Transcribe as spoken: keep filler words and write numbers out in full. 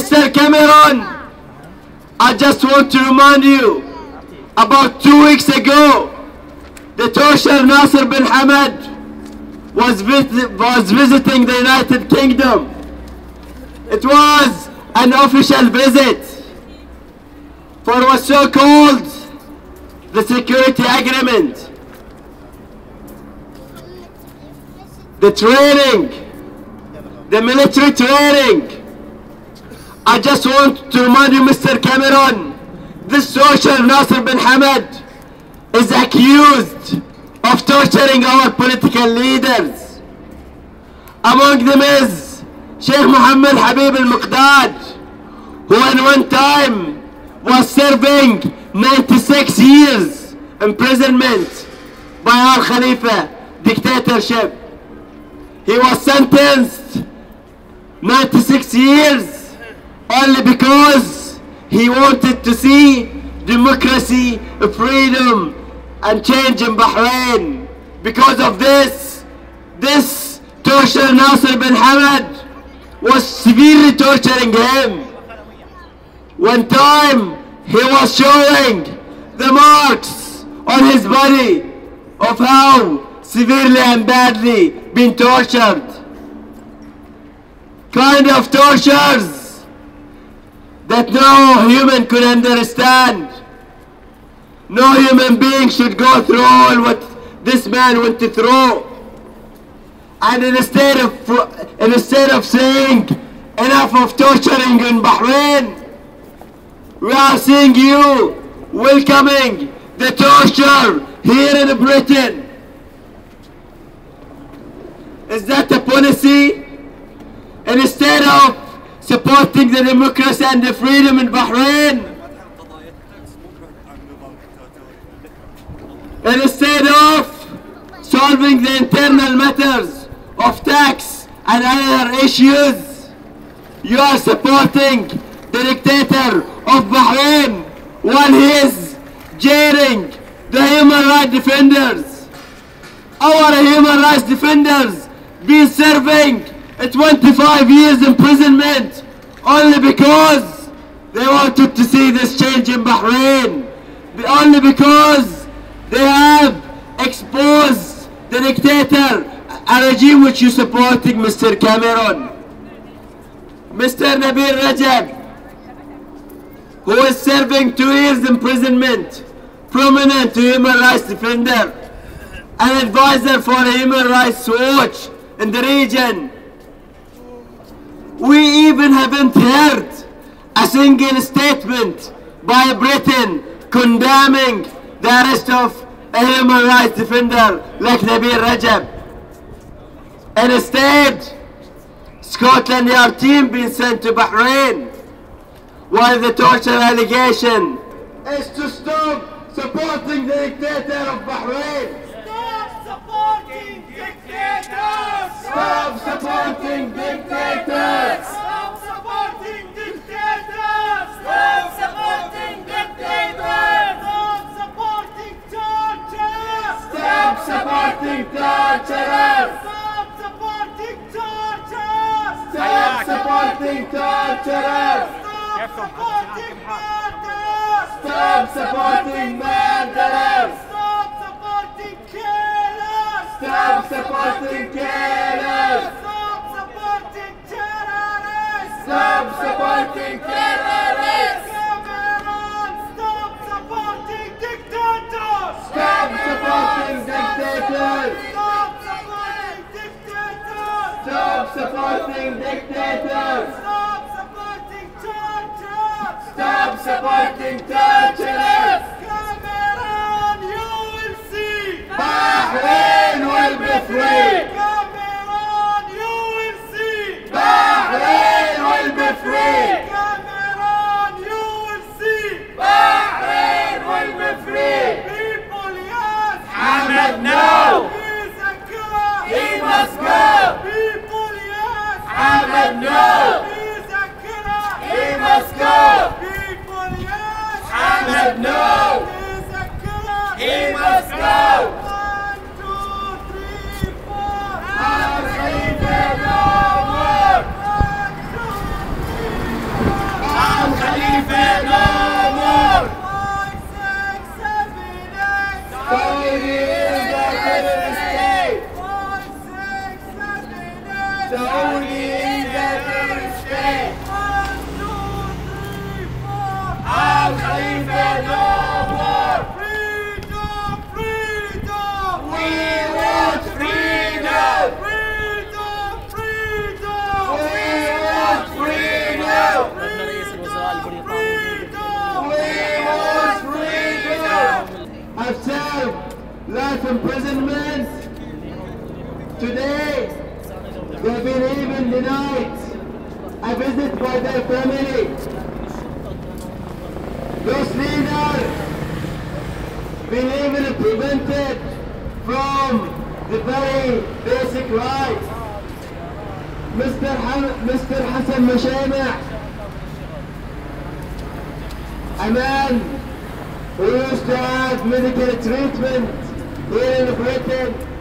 Mister Cameron, I just want to remind you, about two weeks ago, the torturer Nasser bin Hamad was, vis was visiting the United Kingdom. It was an official visit for what's so called the security agreement. The training, the military training. I just want to remind you, Mister Cameron, this torturer Nasser bin Hamad is accused of torturing our political leaders. Among them is Sheikh Mohammed Habib al-Muqdad, who at one time was serving ninety-six years imprisonment by Al Khalifa dictatorship. He was sentenced ninety-six years only because he wanted to see democracy, freedom and change in Bahrain. Because of this, this torturer Nasser bin Hamad was severely torturing him. One time he was showing the marks on his body of how severely and badly been tortured. Kind of tortures that no human could understand. No human being should go through all what this man went through. And instead of, instead of saying enough of torturing in Bahrain, we are seeing you welcoming the torture here in Britain. Is that a policy? Instead of supporting the democracy and the freedom in Bahrain, instead of solving the internal matters of tax and other issues, you are supporting the dictator of Bahrain while he is jailing the human rights defenders. Our human rights defenders been serving twenty-five years imprisonment only because they wanted to see this change in Bahrain. Only because they have exposed the dictator, a regime which you supporting, Mister Cameron. Mister Nabil Rajab, who is serving two years imprisonment, prominent human rights defender, an advisor for Human Rights Watch in the region. We even haven't heard a single statement by Britain condemning the arrest of a human rights defender like Nabil Rajab. Instead, Scotland Yard team been sent to Bahrain, while the torture allegation is to stop supporting the dictator of Bahrain. Stop supporting dictators! Stop supporting dictators! Stop supporting dictators! Stop supporting dictators! Stop supporting torture! Stop supporting torturers! Stop supporting torture! Stop supporting torturers! Stop supporting murderers! Stop supporting murderers! Stop supporting killers! Stop supporting killers! Stop supporting terrorists! Stop supporting terrorists! Cameron, stop supporting dictators! Stop supporting dictators! Stop supporting dictators! Stop supporting dictators! Stop supporting torture! Stop supporting torturers! Cameron, you will see! Bahrain will be free! Cameron, you will see! Bahrain will be free! Cameron, you will see! Bahrain will be free! People, yes! Ahmed, no! He's a killer! He must go! People, yes! Ahmed, no! He's a killer! He must go! People, yes! Ahmed, no! He's a killer! He must go! One, two, three, four! Saudi is a terrorist state. One, two, three, four. Al Khalifa no more. Freedom, freedom. We want freedom. Freedom, freedom. We want freedom. We want freedom. I've served life imprisonment. Today, they've been even denied a visit by their family. Those leaders been even prevented from the very basic rights. Mister Ha- Mister Hassan Mashama, a man who used to have medical treatment here in Britain,